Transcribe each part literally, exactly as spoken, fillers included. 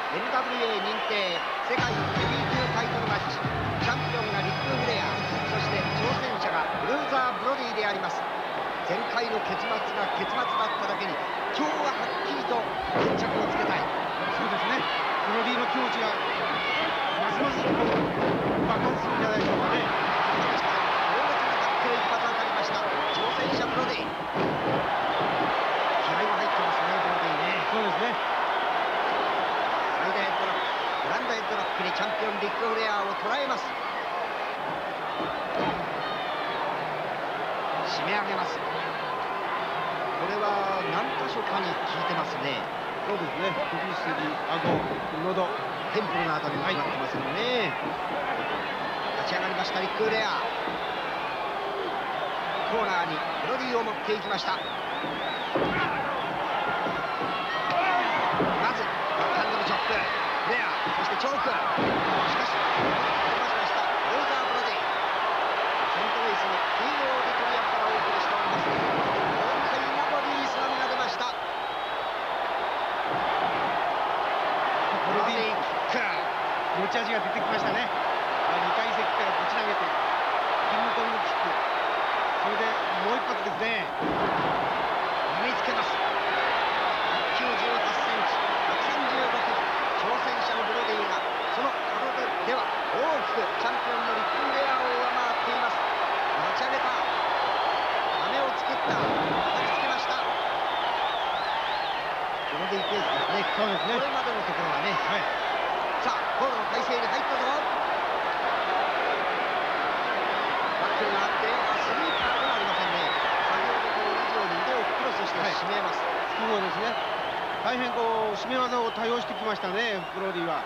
エヌダブリューエー 認定世界ヘビー級タイトルマッチ。チャンピオンがリック・フレア、そして挑戦者がブルーザー・ブロディであります。前回の結末が結末だっただけに、今日ははっきりと決着をつけたい。 そうですね。ブロディの気持ちがますますこう爆発するんじゃないでしょうかね。 しかし強烈なタックル一発当たりました。挑戦者ブロディ、気合が入ってますね、ブロディね。 そうですね。 サイドヘッドロック、グランドヘッドロックにチャンピオンリック・フレアを捉えます。締め上げます。これは何箇所かに効いてますね。 そうですね。首筋、顎、喉、 テンプルのあたりに決まってますよね。立ち上がりましたリック・フレア。コーナーにブロディを持っていきました。まずバックハンドのチョップ、フレア、そしてチョーク。しかし飛ばしましたルーザー・ブロディ。セントルイスのヒーロー・オーディトリアムからお送りしております。豪快なボディースラムが出ました。 ブロディキック、 持ち味が出てきましたね。にかい席からぶち投げてキングコングキック、それでもう一発ですね。 見つけます。きゅうじゅうはちセンチ、ひゃくさんじゅうろく、挑戦者のブロディがその体では大きくチャンピオンのリック・フレアを上回っています。持ち上げた、羽を作った、叩きつけました。ブロディペースですね。 そうですね。 これまでのところはね。 はい。 さあゴールの体勢に入ったぞ。バックに回って、あ、スリーパーではありませんね。先ほどと同じように腕をクロスして締めます。 そうですね。大変こう締め技を多用してきましたね、ブロディは。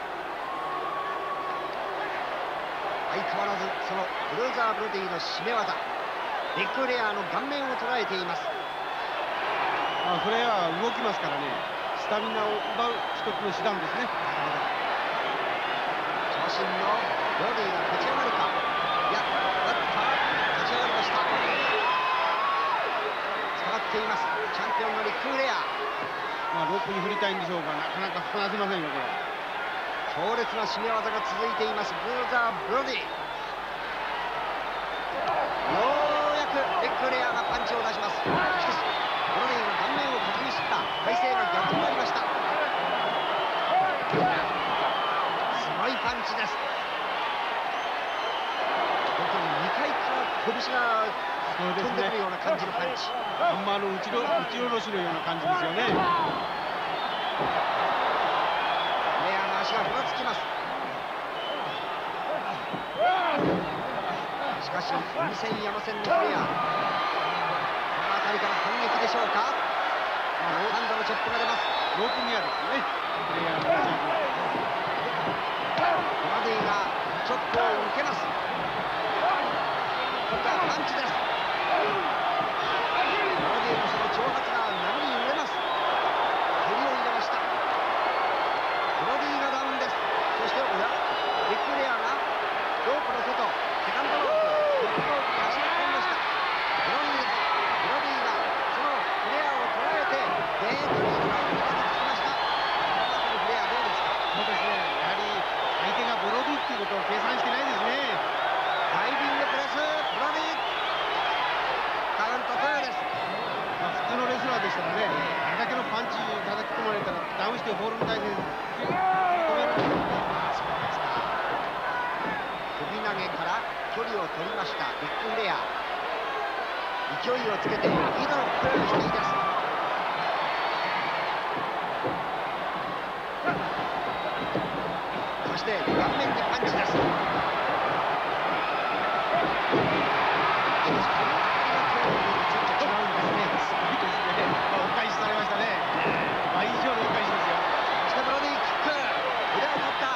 相変わらずそのブルーザー・ブロディの締め技、リック・フレアの顔面を捉えています。 あ、フレアは動きますからね、スタミナを奪う一つの手段ですね。 長身のブロディが立ち上がるか。いや、バッター立ち上がりました。下がっていますチャンピオンのリック・フレア。 まあロープに振りたいんでしょうが、なかなか離せませんよ、これ。 強烈な締め技が続いていますブルーザー・ブロディ。ようやくリック・フレアがパンチを出します。しかしブロディが顔面をかきむしった体勢が逆になりました。すごいパンチです。本当ににかいから拳が飛んでくるような感じのパンチ。 ハンマーの打ちろ打ち下ろしのような感じですよね。 フレアの足がふらつきます。しかし二戦山戦のフレア、この辺りから反撃でしょうか。ハンドのチョップが出ます。 ロープニアですね、プレイヤーのチーム。 ブロディがチョップを受けます。今度はパンチです。ブロディのその挑発が波に揺れます。蹴りを入れました。ブロディがダウンです。そしておや、ビッグレアがロープの外、セカンドロープ、トップロープに足が込みました。ブロディです。ブロディがそのフレアを捉えてデートに叩きつけました。この辺りフレアどうですか。 そうですね、やはり相手がブロディっていうことを計算してないですね。 ダイビングプレス、ブロディ、カウントツーです。 まあ、普通のレスラーでしたらね、あれだけのパンチ叩き込まれたらダウンしてフォールの体勢で止めるんですよね。 首投げから距離を取りましたビッグフレア。勢いをつけてリードロック引き出す。そして顔面にパンチです。 お返しされましたね。倍以上のお返しですよ。 そしてブロディキック、腕を取った。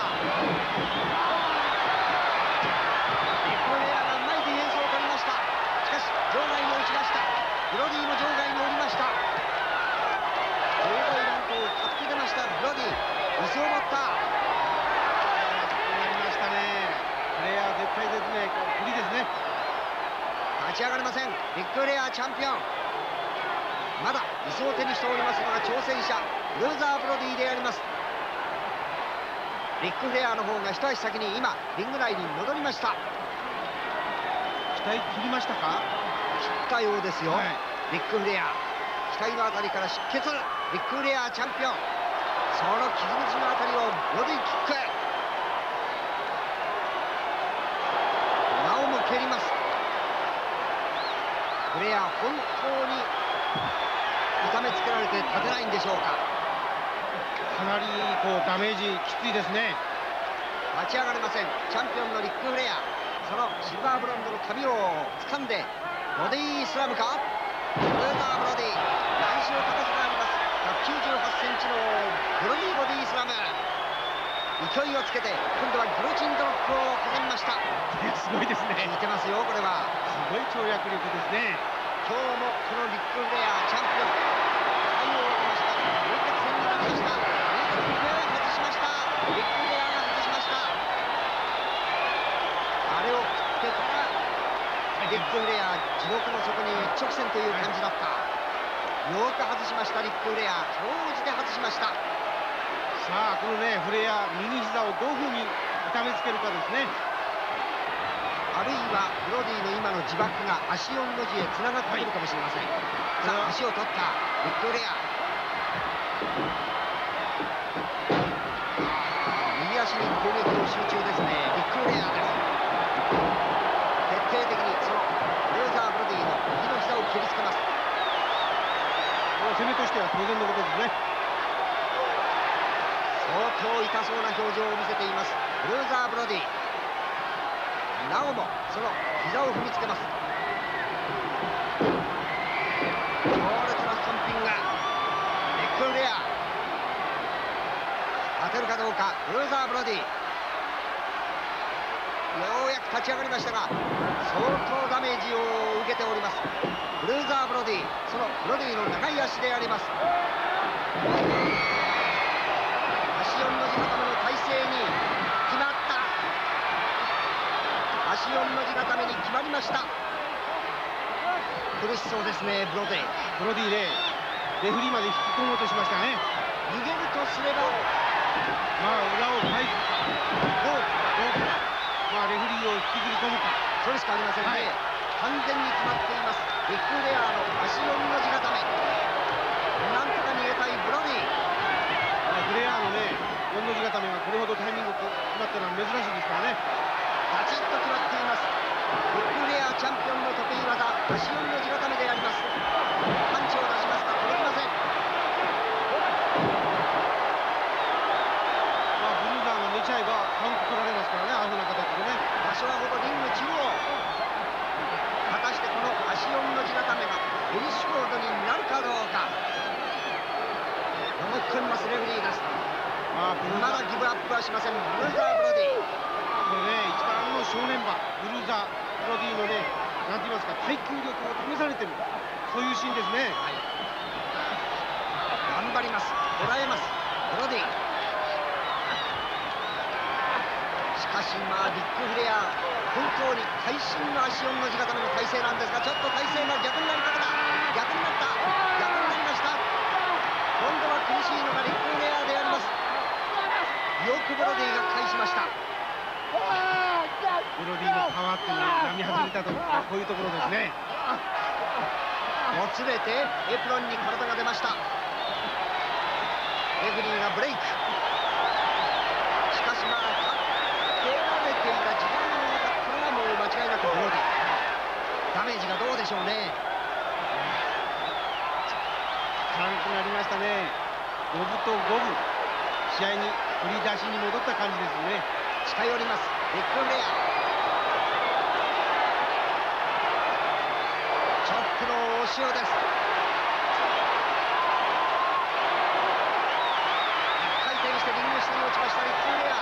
ビッグフレアがうまいディフェンスを取りました。しかし場外に落ちました。ブロディも場外に降りました。場外ランプを担ぎ出ましたブロディ、椅子を持った。 やりましたね。プレイヤー絶対ですね、不利ですね。 立ち上がれません。ビッグフレアチャンピオン、まだ椅子を手にしておりますのが挑戦者ルーザー・ブロディであります。 リック・フレアの方が一足先に今リング内に戻りました。 額切りましたか？ 切ったようですよ、 はい、 リック・フレア。額のあたりから出血。リック・フレアチャンピオン、その傷口のあたりをボディキック。なおも蹴ります。フレア本当に痛めつけられて立てないんでしょうか。 かなりこうダメージきついですね。 立ち上がれません。チャンピオンのリック・フレア、そのシルバーブランドの髪を掴んでボディスラムか。ルーザー・ブロディ、何しろ高さがあります。ひゃくきゅうじゅうはちセンチのブロディボディスラム、勢いをつけて今度はギロチンドロップを挟みました。 すごいですね。 効いてますよ、これは。 すごい跳躍力ですね。 今日もこのリック・フレアチャンピオン、最後を受けました。流血戦になりました。流血戦を外しました。リック・フレアが外しました。あれを食ってからリック・フレア、地獄の底に一直線という感じだった。よく外しました。リック・フレア、総じて外しました。 さあこのねフレア、右膝をどういうふうに痛めつけるかですね。 あるいはブロディの今の自爆が足四の字へつながってくるかもしれません、はい、さあ足を取ったリック・フレア、右足に攻撃を集中ですね。リック・フレアです。徹底的にそのルーザー・ブロディの右の膝を蹴りつけます。 攻めとしては当然のことですね。 相当痛そうな表情を見せていますルーザー・ブロディ。なおもその膝を踏みつけます。強烈なストンピング。リック・フレア、当てるかどうか。ルーザー・ブロディ、ようやく立ち上がりましたが相当ダメージを受けておりますルーザー・ブロディ。そのブロディの長い足であります。足四の字固めの体勢に決まった。足四の字固めに決まりました。苦しそうですね、ブロディ。 ブロディでレフリーまで引き込もうとしましたね。 逃げるとすればまあ裏を返すどうか、 まあレフリーを引きずり込むか、 それしかありませんね、はい、完全に決まっています。リック・フレアの足四の字固め、なんとか逃げたいブロディ。 フレアのね四の字固めがこれほどタイミング決まったのは珍しいですからね。 バチッと決まっています。リック・フレアチャンピオンの得意技、足四の字固めであります。パンチを出しますが届きません。 まあブルーザーが寝ちゃえばカウント取られますからね、ああいうふうな形でね。 場所はほぼリング中央。果たしてこの足四の字固めがフィニッシュコードになるかどうか。思い込みますレフリーです。 まあブルーザーまだギブアップはしません。ブルーザー・ブロディ、 これね一番の正念場、ブルーザー・ブロディのねなんて言いますか、耐久力を試されてる、そういうシーンですね。 はい、頑張ります。こらえますブロディ。しかしまあリック・フレア、本当に会心の足四の字固めの体勢なんですが、ちょっと体勢が逆になりかけた。逆になった。逆になりました。今度は苦しいのがリック・フレアであります。よくブロディが返しました。 ブロディのパワーっていうのが並外れたと、こういうところですね。 もつれてエプロンに体が出ました。レフリーがブレイク。しかしまあ蹴られていた時間がなかったのはもう間違いなくブロディ。ダメージがどうでしょうね。 軽くなりましたね。五分と五分、試合に振り出しに戻った感じですね。 近寄りますリック・フレア。チョップの応酬です。一回転してリング下に落ちましたリック・フレア。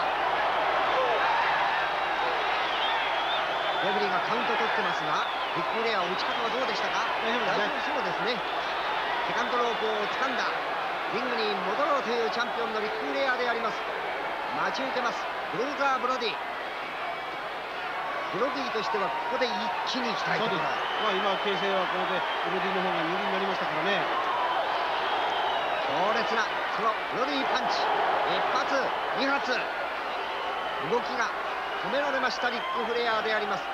レフリーがカウント取ってますが、リック・フレア打ち方はどうでしたか。 大丈夫ですね。 そうですね。セカンドロープを掴んだ。リングに戻ろうというチャンピオンのリック・フレアであります。待ち受けますブルーザー・ブロディ。ブロディとしてはここで一気に行きたいところ。 まあ今形勢はこれでブロディの方が有利になりましたからね。 強烈なそのブロディパンチ、一発二発動きが止められましたリック・フレアであります。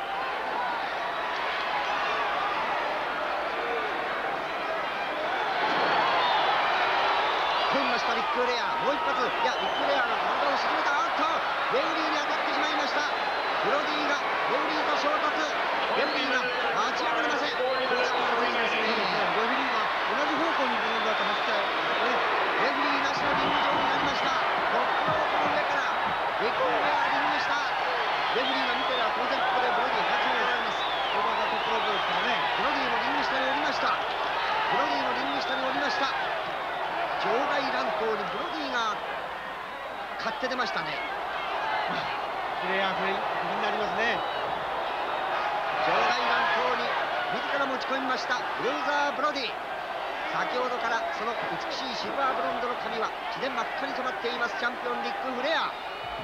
飛びましたリック・フレア、もう一発、いやリック・フレアが体を沈めた。あっとレフリーに当たってしまいました。ブロディがレフリーと衝突、レフリーが立ち上がれません。これは悪いですね。 レフリーが同じ方向にブロディだと走っちゃう、ね、 レフリーなしのリング上になりました。トップロープの上からリック・フレアリング下、レフリーが見てれば当然ここでブロディ発見されます。 ここがトップロープですからね。 ブロディもリング下に降りました。ブロディもリング下に降りました。場外乱闘にブロディが勝って出ましたね。 フレアフレイになりますね。 場外乱闘に自ら持ち込みましたブルーザー・ブロディ。先ほどからその美しいシルバーブロンドの髪は血で真っ赤に染まっていますチャンピオンリック・フレア。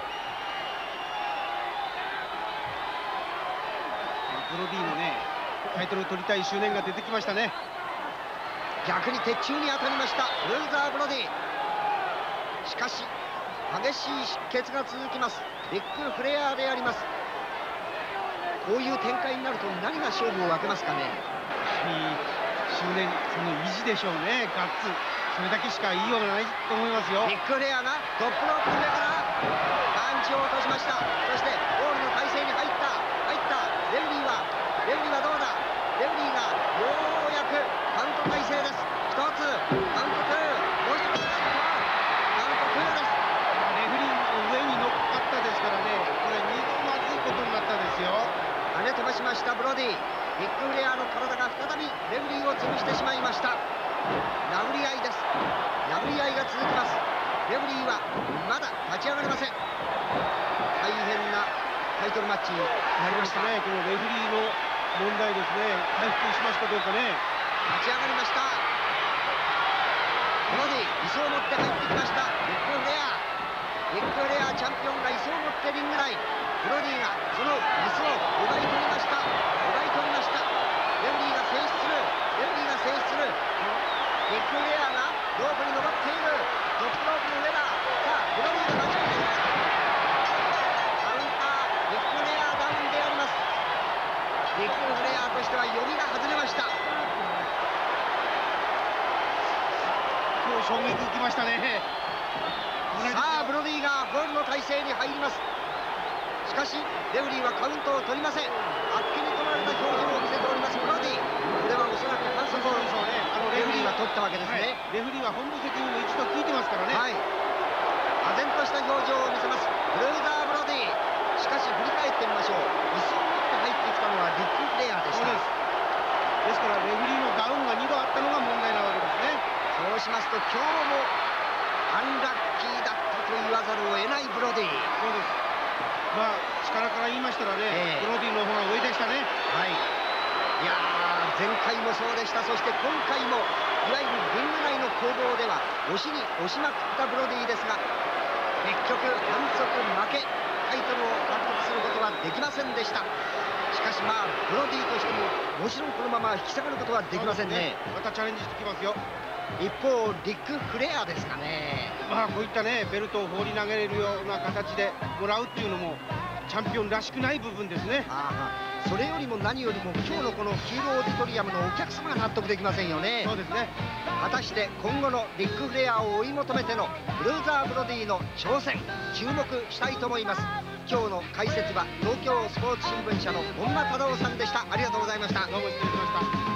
ブロディのねタイトルを取りたい執念が出てきましたね。 逆に鉄柱に当たりましたブルーザー・ブロディ。しかし激しい出血が続きますリック・フレアであります。こういう展開になると何が勝負を分けますかね。 執念、その意地でしょうね。ガッツ、それだけしか言いようがないと思いますよ。 リック・フレアがトップロープの上からパンチを落としました。そしてゴールの体勢に入った入ったレフリーはレフリーはどうだ。レフリーがようやくカウント体勢です。一つカウントツー、もう一つカウントツーです。 レフリーの上に乗っかったですからね、これにどまずいことになったですよ。 跳ね飛ばしましたブロディ。リック・フレアの体が再びレフリーを潰してしまいました。殴り合いです。殴り合いが続きます。レフリーはまだ立ち上がれません。大変なタイトルマッチになりましたね。このレフリーの問題ですね。回復しますかどうかね。 立ち上がりました。ブロディ、椅子を持って入ってきましたリック・フレア。リック・フレアチャンピオンが椅子を持ってリング内。ブロディがその椅子を奪い取りました。奪い取りました。レフリーが制止する。レフリーが制止する。リック・フレアがロープに登っている。トップロープの上だ。さあブロディが間違いない。カウンターリック・フレアダウンであります。リック・フレアとしては読みが外れました。 今日衝撃きましたね。 さあブロディがゴールの体勢に入ります。しかしレフリーはカウントを取りません。あっけに取られた表情を見せておりますブロディ。これはおそらく反則をレフリーが取ったわけですね、 はい、レフリーは本部責任の一度聞いてますからね。 はい、唖然とした表情を見せますブルーザー・ブロディ。しかし振り返ってみましょう。椅子を持って入ってきたのはリック・フレアでした。 そうです。ですからレフリーのダウンがにどあったのが問題なわけですね。 そうしますと今日もアンラッキーだったと言わざるを得ないブロディ。 そうです。まあ力から言いましたらね、えー、ブロディの方が上でしたね。 はい。いやー前回もそうでした。そして今回もいわゆるリング内の攻防では押しに押しまくったブロディですが、結局反則負け、タイトルを獲得することはできませんでした。しかしまあブロディとしてももちろんこのまま引き下がることはできませんね。 またチャレンジしてきますよ。 一方リック・フレアですかね。 まあこういったねベルトを放り投げれるような形でもらうっていうのもチャンピオンらしくない部分ですね。 ああ、それよりも何よりも今日のこのヒーローオーディトリアムのお客様が納得できませんよね。 そうですね。 果たして今後のリック・フレアを追い求めてのブルーザー・ブロディの挑戦注目したいと思います。今日の解説は東京スポーツ新聞社の本間忠夫さんでした。ありがとうございました。 どうも失礼しました。